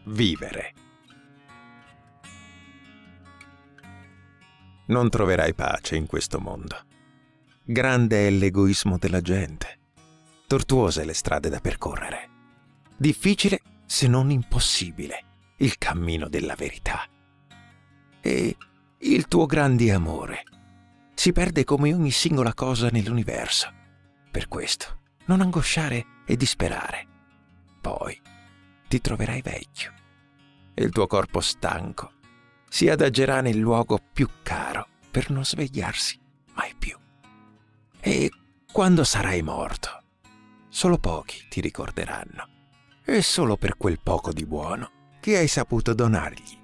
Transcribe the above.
vivere. Non troverai pace in questo mondo. Grande è l'egoismo della gente. Tortuose le strade da percorrere. Difficile, se non impossibile, il cammino della verità. E il tuo grande amore si perde come ogni singola cosa nell'universo. Per questo, non angosciare e disperare. Poi ti troverai vecchio e il tuo corpo stanco si adagerà nel luogo più caro per non svegliarsi mai più. E quando sarai morto, solo pochi ti ricorderanno, e solo per quel poco di buono che hai saputo donargli.